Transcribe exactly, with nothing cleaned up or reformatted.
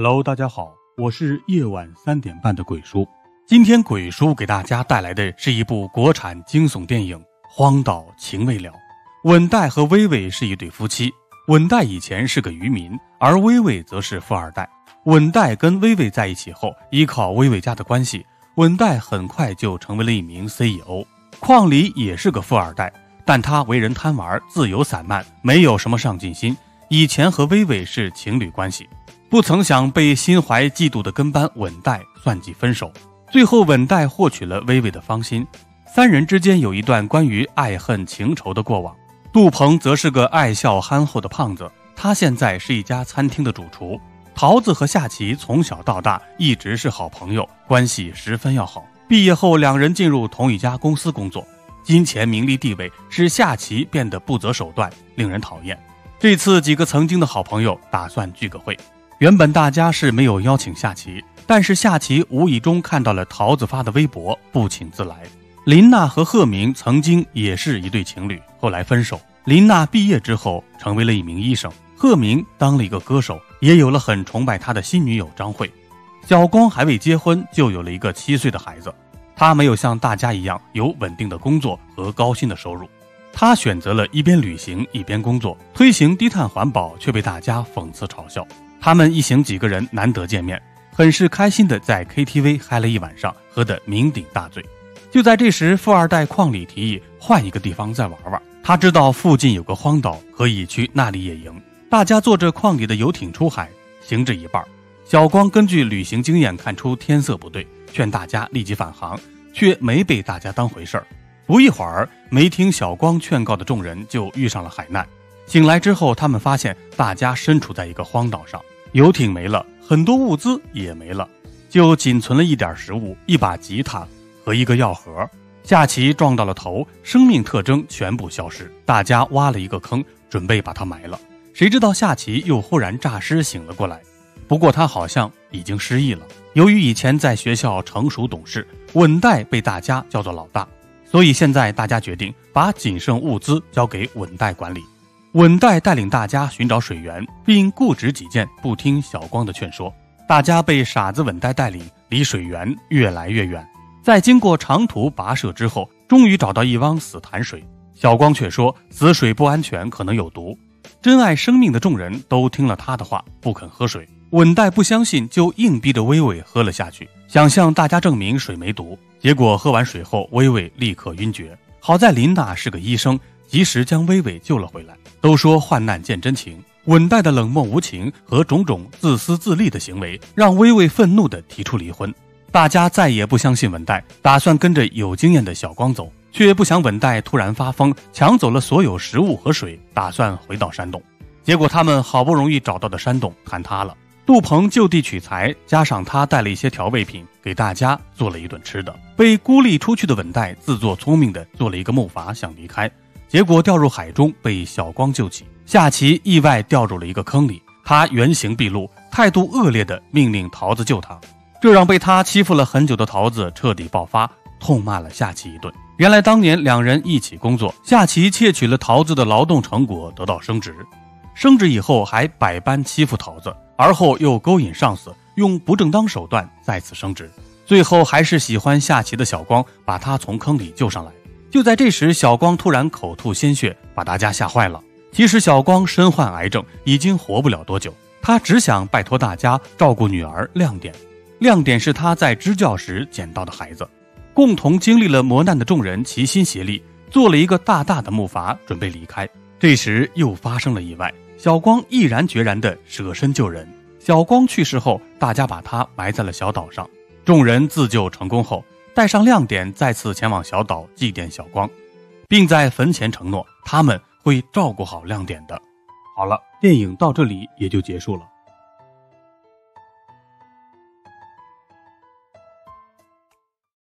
Hello， 大家好，我是夜晚三点半的鬼叔。今天鬼叔给大家带来的是一部国产惊悚电影《荒岛情未了》。稳代和薇薇是一对夫妻，稳代以前是个渔民，而薇薇则是富二代。稳代跟薇薇在一起后，依靠薇薇家的关系，稳代很快就成为了一名 C E O。 邝黎也是个富二代，但他为人贪玩，自由散漫，没有什么上进心，以前和薇薇是情侣关系，不曾想被心怀嫉妒的跟班稳代算计分手。最后稳代获取了薇薇的芳心，三人之间有一段关于爱恨情仇的过往。杜鹏则是个爱笑憨厚的胖子，他现在是一家餐厅的主厨。桃子和夏琪从小到大一直是好朋友，关系十分要好。毕业后两人进入同一家公司工作，金钱名利地位使夏琪变得不择手段，令人讨厌。这次几个曾经的好朋友打算聚个会，原本大家是没有邀请夏琪，但是夏琪无意中看到了桃子发的微博，不请自来。林娜和贺明曾经也是一对情侣，后来分手。林娜毕业之后成为了一名医生，贺明当了一个歌手，也有了很崇拜他的新女友张慧。小光还未结婚就有了一个七岁的孩子，他没有像大家一样有稳定的工作和高薪的收入，他选择了一边旅行一边工作，推行低碳环保，却被大家讽刺嘲笑。他们一行几个人难得见面，很是开心的在 K T V 嗨了一晚上，喝得酩酊大醉。就在这时，富二代邝里提议换一个地方再玩玩，他知道附近有个荒岛，可以去那里野营。大家坐着邝里的游艇出海，行至一半，小光根据旅行经验看出天色不对，劝大家立即返航，却没被大家当回事儿。不一会儿，没听小光劝告的众人就遇上了海难。醒来之后，他们发现大家身处在一个荒岛上，游艇没了，很多物资也没了，就仅存了一点食物、一把吉他和一个药盒。夏琪撞到了头，生命特征全部消失，大家挖了一个坑，准备把他埋了。谁知道夏琪又忽然诈尸醒了过来，不过他好像已经失忆了。由于以前在学校成熟懂事，稳代被大家叫做老大，所以现在大家决定把仅剩物资交给稳代管理。稳代带领大家寻找水源，并固执己见，不听小光的劝说。大家被傻子稳代带领，离水源越来越远。在经过长途跋涉之后，终于找到一汪死潭水。小光却说死水不安全，可能有毒。珍爱生命的众人都听了他的话，不肯喝水。稳代不相信，就硬逼着薇薇喝了下去，想向大家证明水没毒。结果喝完水后，薇薇立刻晕厥。好在林娜是个医生，及时将薇薇救了回来。都说患难见真情，稳代的冷漠无情和种种自私自利的行为，让薇薇愤怒地提出离婚。大家再也不相信稳代，打算跟着有经验的小光走，却不想稳代突然发疯，抢走了所有食物和水，打算回到山洞。结果他们好不容易找到的山洞坍塌了。杜鹏就地取材，加上他带了一些调味品，给大家做了一顿吃的。被孤立出去的稳代自作聪明地做了一个木筏想离开，结果掉入海中，被小光救起。夏琪意外掉入了一个坑里，他原形毕露，态度恶劣地命令桃子救他，这让被他欺负了很久的桃子彻底爆发，痛骂了夏琪一顿。原来当年两人一起工作，夏琪窃取了桃子的劳动成果，得到升职。升职以后还百般欺负桃子，而后又勾引上司，用不正当手段再次升职。最后还是喜欢夏琪的小光把他从坑里救上来。就在这时，小光突然口吐鲜血，把大家吓坏了。其实小光身患癌症，已经活不了多久，他只想拜托大家照顾女儿亮点。亮点是他在支教时捡到的孩子。共同经历了磨难的众人齐心协力，做了一个大大的木筏，准备离开。这时又发生了意外，小光毅然决然地舍身救人。小光去世后，大家把他埋在了小岛上。众人自救成功后，带上亮点再次前往小岛祭奠小光，并在坟前承诺他们会照顾好亮点的。好了，电影到这里也就结束了。